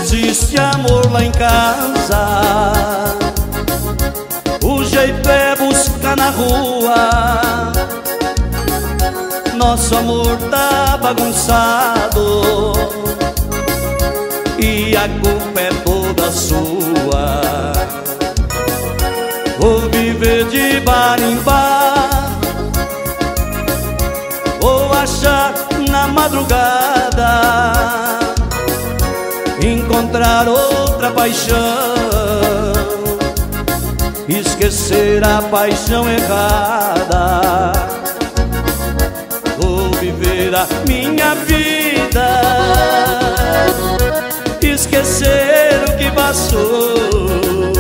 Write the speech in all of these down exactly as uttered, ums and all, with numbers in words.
existe amor lá em casa, o jeito é buscar na rua. Nosso amor tá bagunçado e a culpa é toda sua. Vou viver de bar em bar, vou achar na madrugada, encontrar outra paixão, esquecer a paixão errada. Vou viver a minha vida, esquecer o que passou.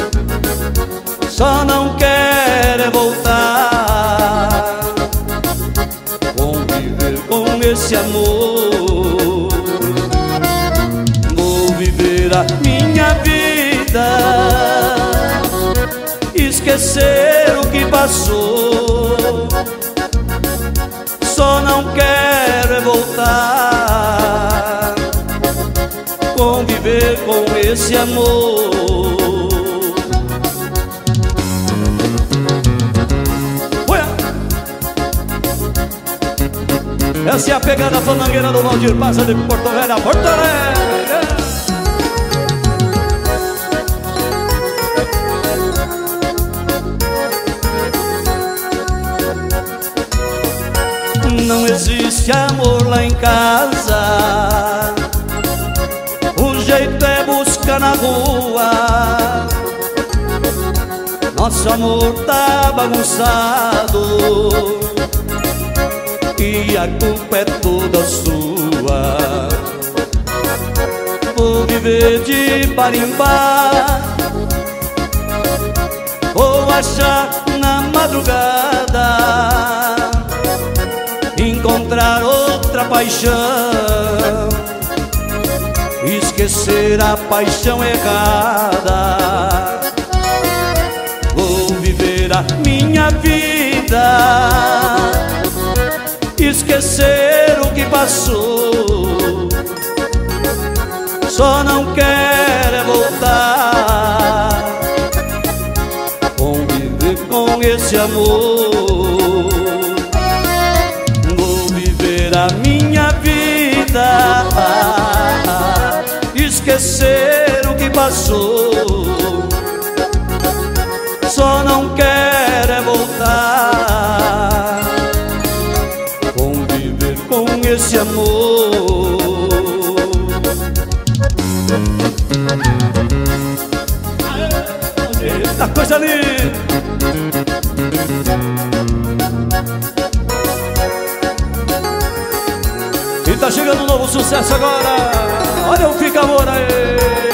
Só não quero é voltar, conviver com esse amor. Vou viver a minha vida, esquecer o que passou. Só não quero é voltar, conviver com esse amor. Essa é a pegada fandangueira do Valdir Passa de Porto Velho a Porto Alegre. Não existe amor lá em casa, o jeito é buscar na rua. Nosso amor tá bagunçado e a culpa é toda sua. Vou viver de bar em bar, vou achar na madrugada, encontrar outra paixão, esquecer a paixão errada. Vou viver a minha vida, esquecer o que passou. Só não quero é voltar, conviver com esse amor. Vou viver a minha vida, esquecer o que passou. Só não quero é voltar, conviver com esse amor. Eita coisa linda! E tá chegando um novo sucesso agora. Olha o Fica Amor aí.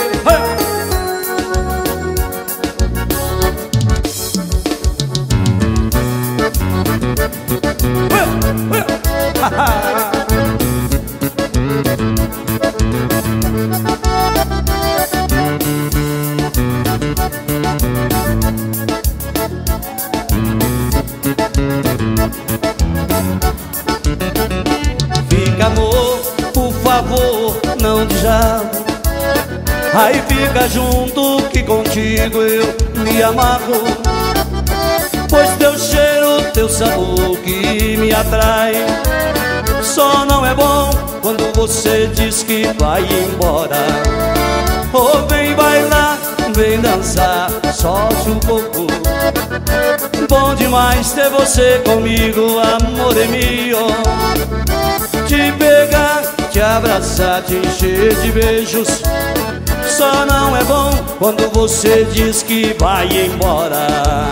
Fica amor, por favor, não diabo. Aí fica junto que contigo eu me amarro. Pois teu cheiro, teu sabor que me atrai. Só não é bom quando você diz que vai embora. Oh, vem bailar, vem dançar, solte um pouco. Bom demais ter você comigo, amor é meu. Te pegar, te abraçar, te encher de beijos. Só não é bom quando você diz que vai embora.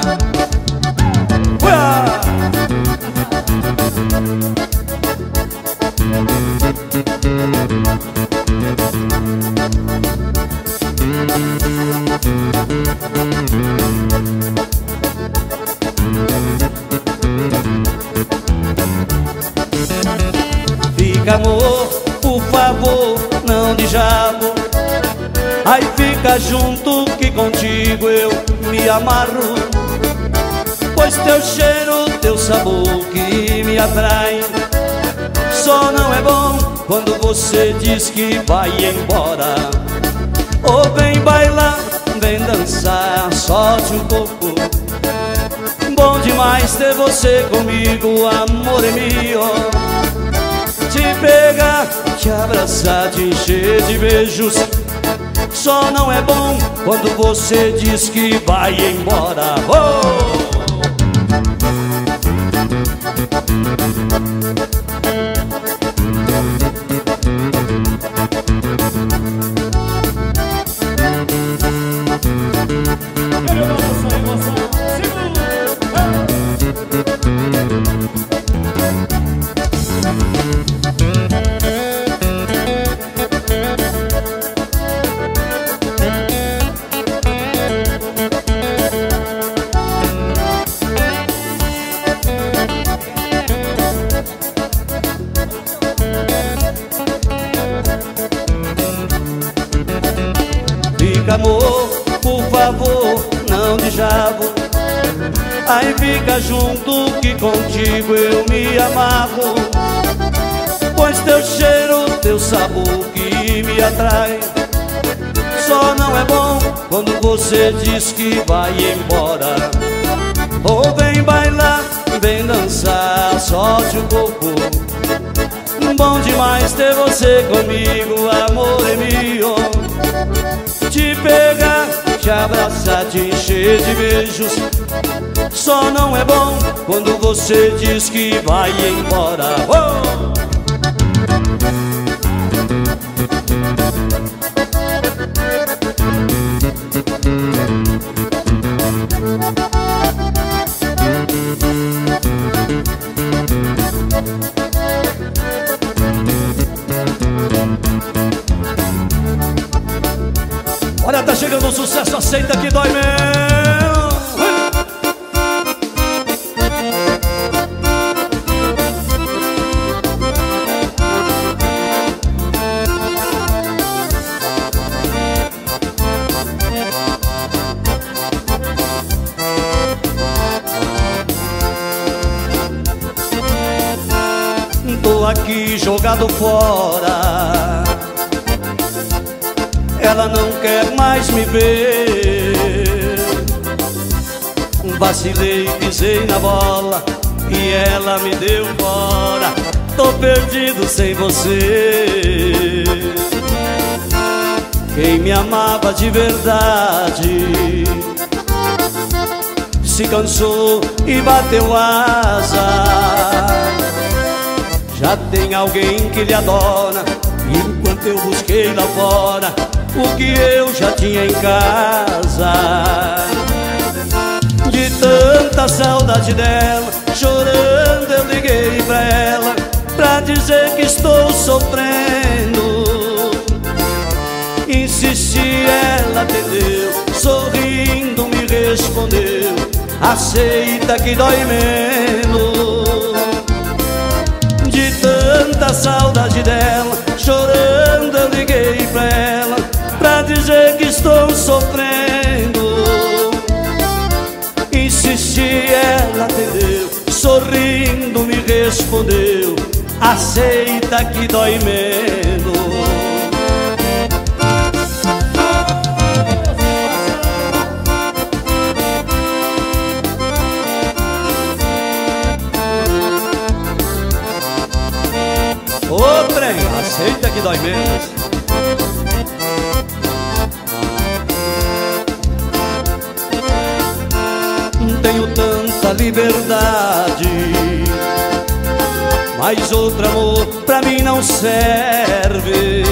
Ué! Fica amor, por favor, não de diabo. Aí fica junto que contigo eu me amarro. Pois teu cheiro, teu sabor que me atrai. Só não é bom quando você diz que vai embora. Ou vem bailar, vem dançar, solte um pouco. Bom demais ter você comigo, amor é meu. Te pegar, te abraçar, te encher de beijos. Só não é bom quando você diz que vai embora. Oh! Fica, amor, por favor, não de jabo. Aí fica junto que contigo eu me amarro. Pois teu cheiro, teu sabor que me atrai. Só não é bom quando você diz que vai embora. Ou vem bailar, vem dançar, solte o corpo. Bom demais ter você comigo, amor é meu. Te pegar, te abraçar, te encher de beijos. Só não é bom quando você diz que vai embora. Oh! Olha, tá chegando o sucesso, aceita que dói mesmo. Tô aqui jogado fora, ela não quer mais me ver. Vacilei, pisei na bola e ela me deu fora. Tô perdido sem você. Quem me amava de verdade se cansou e bateu asa. Já tem alguém que lhe adora, enquanto eu busquei lá fora o que eu já tinha em casa. De tanta saudade dela, chorando eu liguei pra ela, pra dizer que estou sofrendo. Insisti, ela atendeu, sorrindo me respondeu: aceita que dói menos. De tanta saudade dela, chorando eu liguei pra ela, pra dizer que estou sofrendo. Insisti, ela atendeu, sorrindo me respondeu: aceita que dói menos. Ô trem, aceita que dói menos. Tenho tanta liberdade, mas outro amor pra mim não serve.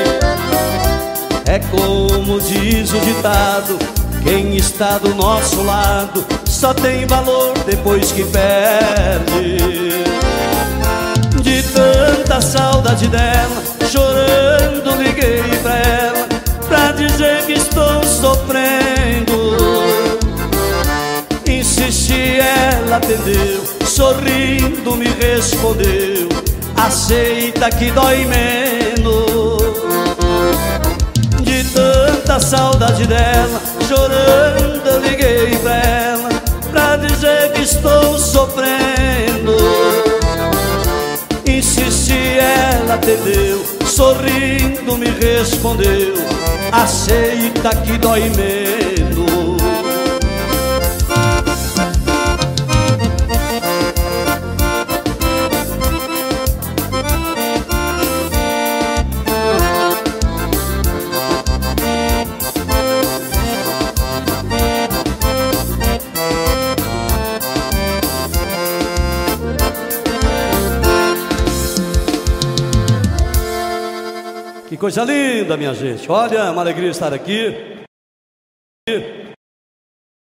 É como diz o ditado: quem está do nosso lado só tem valor depois que perde. De tanta saudade dela, chorando liguei pra ela, pra dizer que estou sofrendo. Insisti, ela atendeu, sorrindo me respondeu: aceita que dói menos. De tanta saudade dela, chorando eu liguei pra ela, pra dizer que estou sofrendo. Insisti, ela atendeu, sorrindo me respondeu: aceita que dói menos. Que coisa linda, minha gente. Olha, é uma alegria estar aqui.